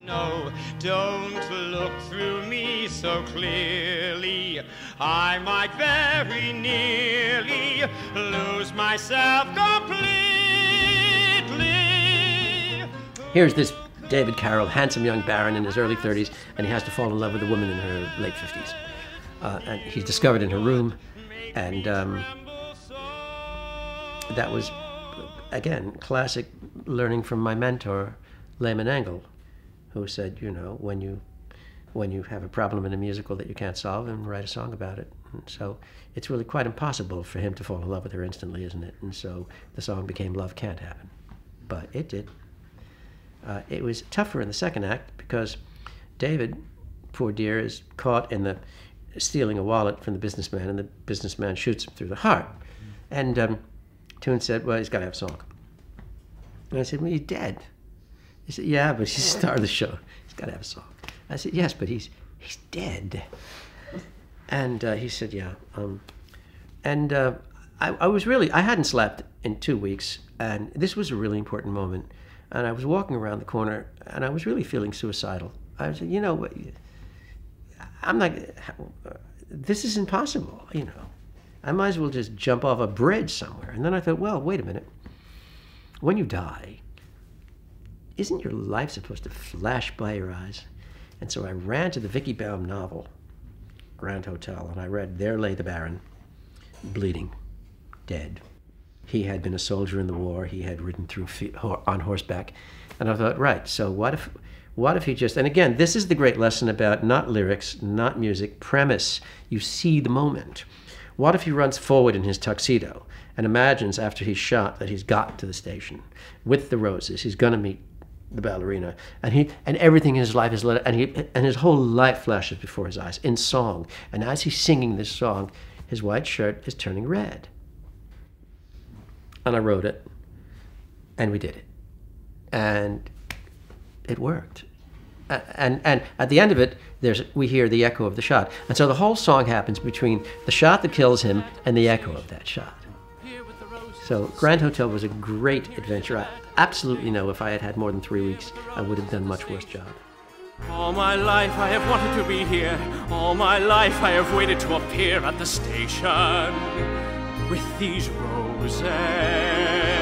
No, don't look through me so clearly. I might very nearly lose myself completely. Here's this David Carroll, handsome young baron in his early 30s, and he has to fall in love with a woman in her late 50s. And he's discovered in her room, and that was, again, classic learning from my mentor, Lehman Engel, who said, you know, when you have a problem in a musical that you can't solve, and write a song about it. And so it's really quite impossible for him to fall in love with her instantly, isn't it? And so the song became Love Can't Happen. But it did. It was tougher in the second act because David, poor dear, is caught in the stealing a wallet from the businessman, and the businessman shoots him through the heart. And Toon said, well, he's got to have a song. And I said, well, he's dead. He said, yeah, but he's the star of the show. He's got to have a song. I said, yes, but he's dead. And he said, yeah. I was really, I hadn't slept in 2 weeks, and this was a really important moment. And I was walking around the corner, and I was really feeling suicidal. I was, you know, I'm not, this is impossible, you know. I might as well just jump off a bridge somewhere. And then I thought, well, wait a minute. When you die, isn't your life supposed to flash by your eyes? And so I ran to the Vicki Baum novel, Grand Hotel, and I read There Lay the Baron, bleeding, dead. He had been a soldier in the war. He had ridden through on horseback. And I thought, right, so what if he just, and again, this is the great lesson about not lyrics, not music, premise. You see the moment. What if he runs forward in his tuxedo and imagines after he's shot that he's got to the station with the roses, he's going to meet the ballerina, and everything in his life is lit, and his whole life flashes before his eyes in song. And as he's singing this song, his white shirt is turning red. And I wrote it, and we did it, and it worked. And at the end of it, we hear the echo of the shot. And so the whole song happens between the shot that kills him and the echo of that shot. So Grand Hotel was a great adventure. I absolutely know if I had had more than 3 weeks, I would have done a much worse job. All my life I have wanted to be here. All my life I have waited to appear at the station with these roses.